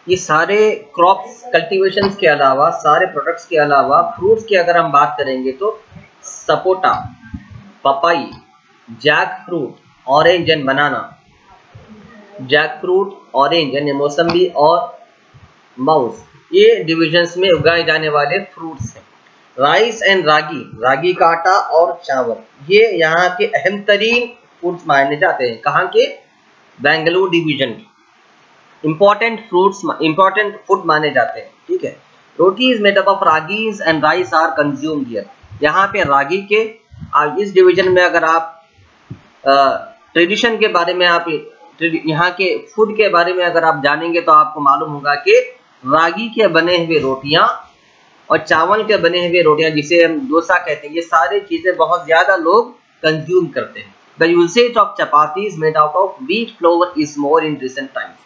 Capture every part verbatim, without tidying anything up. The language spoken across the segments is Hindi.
ये सारे क्रॉप्स कल्टीवेशंस के अलावा, सारे प्रोडक्ट्स के अलावा फ्रूट्स की अगर हम बात करेंगे तो sapota, papaya, jackfruit, orange and banana, jackfruit, orange यानी मौसम्बी और माउस, ये डिविजन्स में उगाए जाने वाले फ्रूट्स हैं। राइस एंड रागी, रागी का आटा और चावल, ये यहाँ के अहम तरीन फूड्स माने जाते हैं। कहाँ के? बेंगलुरु डिवीजन के इंपॉर्टेंट फ्रूट्स, इंपॉर्टेंट फूड माने जाते हैं। ठीक है। Roti is made up of ragis and rice are consumed here. यहाँ पे रागी के, इस डिवीजन में अगर आप ट्रेडिशन के बारे में, आप यहाँ के फूड के बारे में अगर आप जानेंगे तो आपको मालूम होगा कि रागी के बने हुए रोटियां और चावल के बने हुए रोटियां, जिसे हम डोसा कहते हैं, ये सारी चीजें बहुत ज्यादा लोग कंज्यूम करते हैं। The usage of chapatis made out of wheat flour is more in recent times.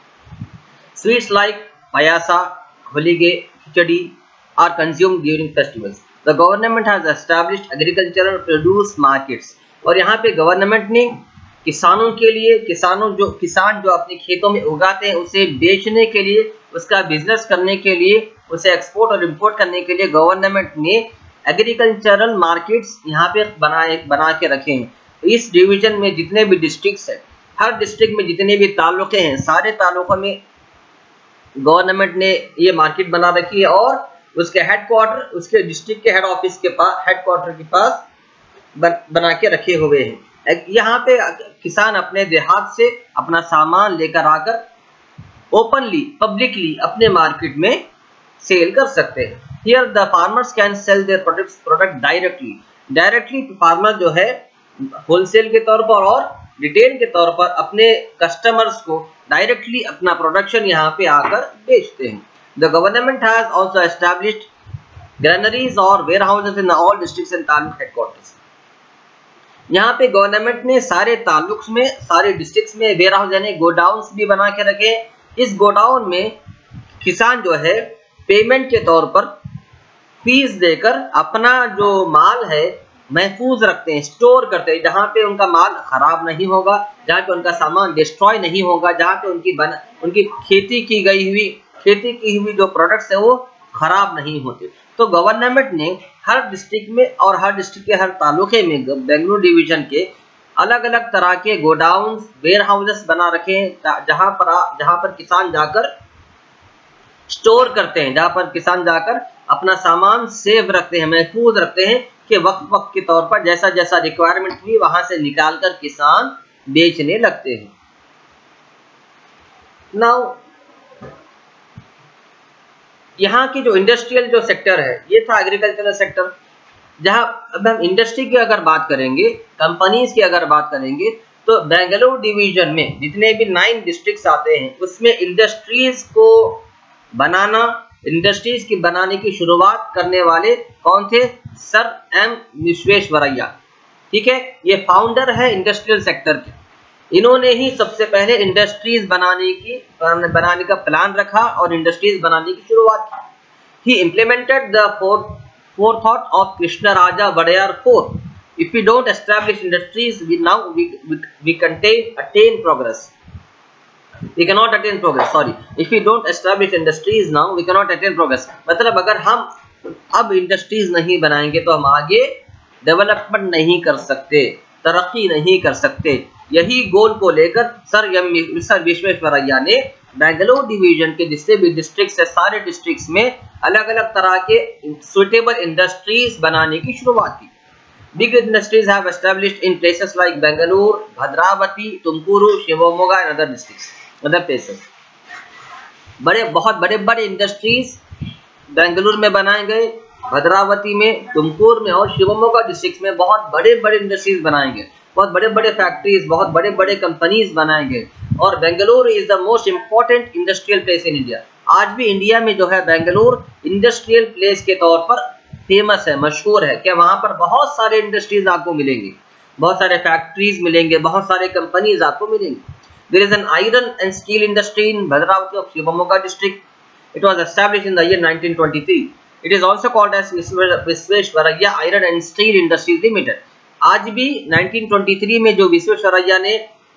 Sweets like payasa, holige, khichdi are consumed during festivals. The government has established agricultural produce markets. और यहाँ पे गवर्नमेंट ने किसानों के लिए, किसानों जो किसान जो अपने खेतों में उगाते हैं उसे बेचने के लिए, उसका बिजनेस करने के लिए, उसे एक्सपोर्ट और इंपोर्ट करने के लिए गवर्नमेंट ने एग्रीकल्चरल मार्केट्स यहाँ पे बनाए बना के रखे हैं। इस डिवीजन में जितने भी डिस्ट्रिक्ट्स हैं, हर डिस्ट्रिक्ट में जितने भी तालुके हैं, सारे तालुकों में गवर्नमेंट ने ये मार्केट बना रखी है और उसके हेडक्वार्टर, उसके डिस्ट्रिक्ट के हेड ऑफिस के पास, हेडक्वार्टर के पास बन, बना के रखे हुए हैं। यहाँ पे किसान अपने देहात से अपना सामान लेकर आकर ओपनली, पब्लिकली अपने मार्केट में सेल कर सकते हैं। Here the farmers can sell their products product directly. Directly farmer जो है होलसेल के तौर पर और रिटेल के तौर पर अपने कस्टमर्स को डायरेक्टली अपना प्रोडक्शन यहाँ पे आकर बेचते हैं। The government has also established granaries और warehouses in all districts and taluk headquarters. यहाँ पे गवर्नमेंट ने सारे तालुक्स में, सारे डिस्ट्रिक्ट्स में वेयर हाउस यानी गोडाउन्स भी बना के रखे। इस गोडाउन में किसान जो है पेमेंट के तौर पर फीस देकर अपना जो माल है महफूज रखते हैं, स्टोर करते हैं, जहाँ पे उनका माल खराब नहीं होगा, जहाँ पे उनका सामान डिस्ट्रॉय नहीं होगा, जहाँ पे उनकी बन उनकी खेती की गई हुई खेती की हुई जो प्रोडक्ट्स है वो खराब नहीं होते। तो गवर्नमेंट ने हर डिस्ट्रिक्ट में और हर डिस्ट्रिक्ट के हर तालुके में बेंगलुरु डिवीजन के अलग अलग तरह के गोडाउन, वेयर हाउसेस बना रखे हैं, जहाँ पर जहाँ पर किसान जाकर स्टोर करते हैं, जहाँ पर किसान जाकर अपना सामान सेव रखते हैं, महफूज रखते हैं कि वक्त वक्त के तौर पर जैसा जैसा रिक्वायरमेंट हुई वहां से निकालकर किसान बेचने लगते हैं। नाउ यहाँ की जो इंडस्ट्रियल जो सेक्टर है, ये था एग्रीकल्चरल सेक्टर। जहाँ अब हम इंडस्ट्री की अगर बात करेंगे, कंपनीज की अगर बात करेंगे, तो बेंगलुरु डिवीजन में जितने भी नाइन डिस्ट्रिक्ट्स आते हैं उसमें इंडस्ट्रीज को बनाना, इंडस्ट्रीज की बनाने की शुरुआत करने वाले कौन थे? Sir M Visvesvaraya. ठीक है, ये फाउंडर है इंडस्ट्रियल सेक्टर के। इन्होंने ही सबसे पहले इंडस्ट्रीज बनाने की बनाने का प्लान रखा और इंडस्ट्रीज बनाने की शुरुआत की। He implemented the fourth four thought of Krishnaraja Wadiyar four. If we don't establish industries we now we we contain attain progress we cannot attain progress sorry if we don't establish industries now we cannot attain progress। मतलब अगर हम अब इंडस्ट्रीज नहीं बनाएंगे तो हम आगे डेवलपमेंट नहीं कर सकते, तरक्की नहीं कर सकते। यही गोल को लेकर सर एम सर विश्वेश्वरैया ने बेंगलुरु डिवीजन के जितने भी डिस्ट्रिक्ट्स है, सारे डिस्ट्रिक्ट्स में अलग अलग तरह के सुटेबल इंडस्ट्रीज बनाने की शुरुआत की। Big industries have established in places like Bangalore, Bhadravati, Tumkuru, Shivamogga and other districts, other places। बड़े बहुत बड़े बड़े इंडस्ट्रीज बेंगलुरु में बनाए गए, भद्रावती में, तुमकुर में और शिवमोगा डिस्ट्रिक्ट में बहुत बड़े बड़े इंडस्ट्रीज बनाए गए, बहुत बड़े बड़े फैक्ट्रीज, बहुत बड़े बड़े कंपनीज बनाए गए। और Bengaluru is the most important industrial place in India. आज भी इंडिया में जो है बेंगलुरु इंडस्ट्रियल प्लेस के तौर पर फेमस है, मशहूर है कि वहां पर बहुत सारे इंडस्ट्रीज आपको मिलेंगे, बहुत सारे फैक्ट्रीज मिलेंगे, बहुत सारे कंपनीज आपको मिलेंगे। There is an iron and steel industry in Bhadravati of Shivamogga district. It was established in the year nineteen twenty three. It is also called as Visvesvaraya iron and steel industries limited. आज भी नाइनटीन ट्वेंटी थ्री में जो विश्वेश्वरैया ने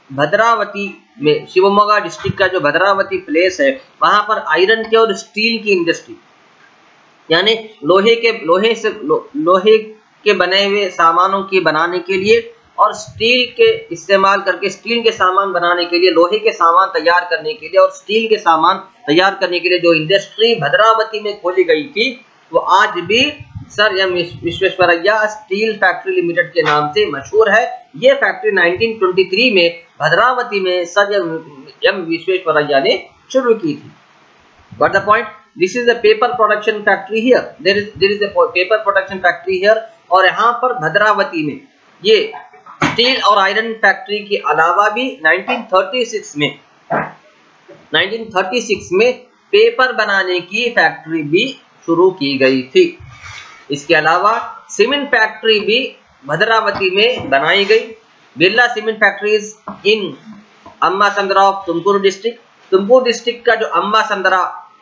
भद्रावती में, शिवमोगा डिस्ट्रिक्ट का जो भद्रावती प्लेस है, वहां पर आयरन के और स्टील की इंडस्ट्री, यानी लोहे के लोहे से लो, लोहे के बने हुए सामानों की बनाने के लिए और स्टील के इस्तेमाल करके स्टील के सामान बनाने के लिए, लोहे के सामान तैयार करने के लिए और स्टील के सामान तैयार करने के लिए जो इंडस्ट्री भद्रावती में खोली गई थी, वो आज भी sir M Visvesvaraya steel factory limited के नाम से मशहूर है। ये फैक्ट्री नाइनटीन ट्वेंटी थ्री में भद्रावती में सर एम विश्वेश्वरैया ने शुरू की थी। But the point, this is a paper production factory here. There is there is a paper production factory here. और यहाँ पर भद्रावती में ये स्टील और आयरन फैक्ट्री के अलावा भी नाइनटीन थर्टी सिक्स में नाइनटीन थर्टी सिक्स में पेपर बनाने की फैक्ट्री भी शुरू की गई थी। इसके अलावा सीमेंट फैक्ट्री भी भद्रावती में बनाई गई। Birla cement factories in Ambasandra of Tumkur district, Tumkur district का जो अम्बासंद्रा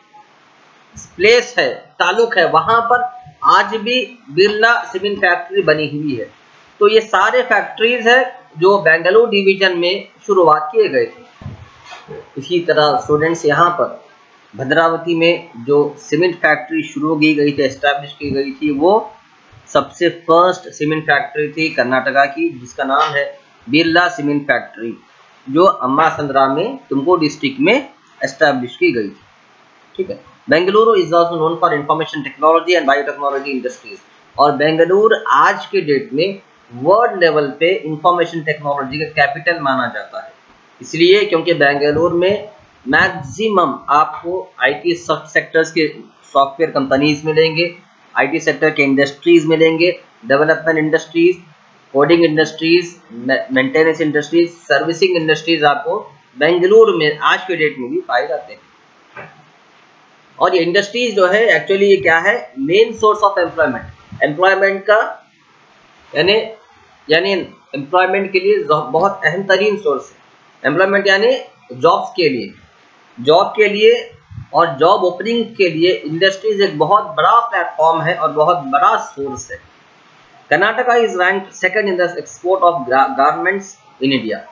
प्लेस है, तालुक है, वहां पर आज भी बिरला सीमेंट फैक्ट्री बनी हुई है। तो ये सारे फैक्ट्रीज है जो बेंगलुरु डिवीजन में शुरुआत किए गए थे। इसी तरह स्टूडेंट्स, यहाँ पर भद्रावती में जो सीमेंट फैक्ट्री शुरू की गई थी, एस्टैब्लिश की गई थी, वो सबसे फर्स्ट सीमेंट फैक्ट्री थी कर्नाटका की, जिसका नाम है बिरला सीमेंट फैक्ट्री, जो अम्बासंद्रा में तुमकुर डिस्ट्रिक्ट में एस्टैब्लिश की गई थी। ठीक है। Bengaluru is also known for information technology and biotechnology industries, और बेंगलुरु आज के डेट में वर्ल्ड लेवल पे इंफॉर्मेशन टेक्नोलॉजी का कैपिटल माना जाता है। इसलिए क्योंकि बेंगलुरु में मैक्सिमम आपको आईटी सेक्टर्स के सॉफ्टवेयर कंपनीज मिलेंगे, आईटी सेक्टर के इंडस्ट्रीज मिलेंगे, development industries, coding industries, maintenance industries, servicing industries आपको बेंगलुरु में आज के डेट में भी पाए जाते हैं। और ये इंडस्ट्रीज जो है एक्चुअली ये क्या है, main source of employment, employment का यानी यानी एम्प्लॉयमेंट के लिए बहुत अहम तरीन सोर्स है। एम्प्लॉयमेंट यानी जॉब्स के लिए, जॉब के लिए और जॉब ओपनिंग के लिए इंडस्ट्रीज एक बहुत बड़ा प्लेटफॉर्म है और बहुत बड़ा सोर्स है। Karnataka is ranked second in the export of garments in India.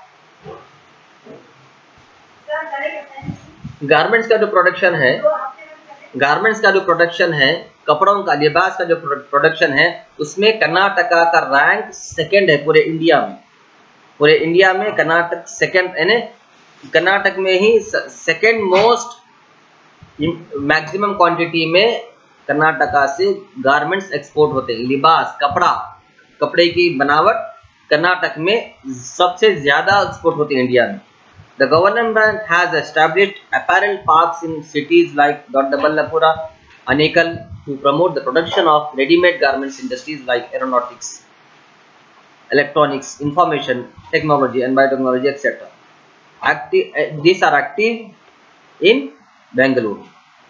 Garments का जो प्रोडक्शन है गारमेंट्स का जो प्रोडक्शन है कपड़ों का, लिबास का जो प्रोडक्शन है, उसमें कर्नाटका का रैंक सेकंड है पूरे इंडिया में। पूरे इंडिया में कर्नाटक सेकंड, यानी कर्नाटक में ही सेकंड मोस्ट मैक्सिमम क्वांटिटी में कर्नाटका से गारमेंट्स एक्सपोर्ट होते हैं। लिबास, कपड़ा, कपड़े की बनावट कर्नाटक में सबसे ज्यादा एक्सपोर्ट होती है इंडिया में। The government has established apparel parks in cities like Doddaballapura, Anekal to promote the production of ready-made garments industries like aeronautics, electronics, information technology and biotechnology, et cetera. Active, these are active in Bengaluru.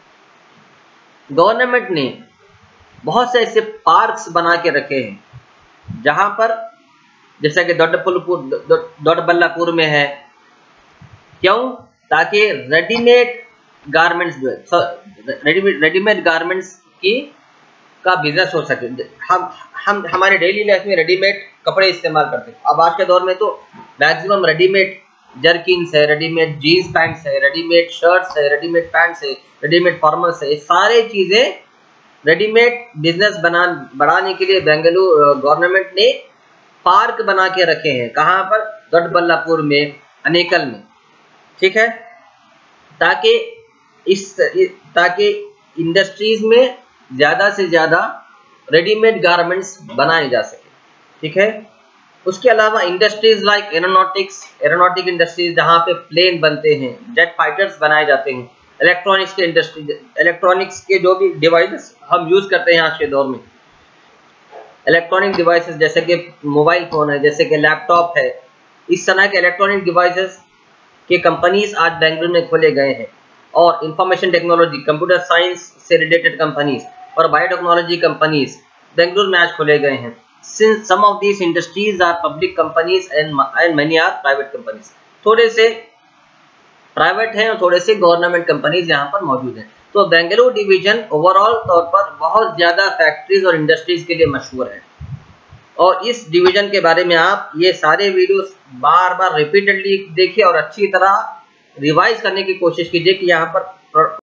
Government ने बहुत से ऐसे पार्क्स बना के रखे हैं जहां पर, जैसा कि दोड्डबल्लापुर दोड्डबल्लापुर में है। क्यों? ताकि रेडीमेड गारमेंट्स जो है, रेडीमेड रेडीमेड गारमेंट्स की का बिजनेस हो सके। हम हम हमारे डेली लाइफ में रेडीमेड कपड़े इस्तेमाल करते हैं। अब आज के दौर में तो मैक्सिमम रेडीमेड जर्किन्स है, रेडीमेड जीन्स पैंट्स है, रेडीमेड शर्ट्स है, रेडीमेड पैंट्स है, रेडीमेड फॉर्मल्स है। ये सारे चीजें रेडीमेड बिजनेस बना बढ़ाने के लिए बेंगलुरु गवर्नमेंट ने पार्क बना के रखे हैं। कहाँ पर? दोड्डबल्लापुर में, अनेकल में। ठीक है, ताकि इस ताकि इंडस्ट्रीज में ज्यादा से ज्यादा रेडीमेड गारमेंट्स बनाए जा सके। ठीक है। उसके अलावा industries like aeronautics, aeronautic industries जहाँ पे प्लेन बनते हैं, जेट फाइटर्स बनाए जाते हैं, इलेक्ट्रॉनिक्स के इंडस्ट्री, इलेक्ट्रॉनिक्स के जो भी डिवाइसेस हम यूज करते हैं आज के दौर में, इलेक्ट्रॉनिक डिवाइसेस जैसे कि मोबाइल फोन है, जैसे कि लैपटॉप है, इस तरह के इलेक्ट्रॉनिक डिवाइसेस के कंपनीज आज बेंगलुरु में खोले गए हैं। और इंफॉर्मेशन टेक्नोलॉजी, कंप्यूटर साइंस से रिलेटेड कंपनीज और बायोटेक्नोलॉजी कंपनीज बेंगलुरु में आज खोले गए हैं। Since some of these industries are public companies and many are private companies, थोड़े से प्राइवेट हैं और थोड़े से गवर्नमेंट कंपनीज यहाँ पर मौजूद हैं। तो बेंगलुरु डिवीजन ओवरऑल तौर पर बहुत ज्यादा फैक्ट्रीज और इंडस्ट्रीज के लिए मशहूर है। और इस डिवीजन के बारे में आप ये सारे वीडियोस बार बार रिपीटेडली देखिए और अच्छी तरह रिवाइज करने की कोशिश कीजिए कि यहाँ पर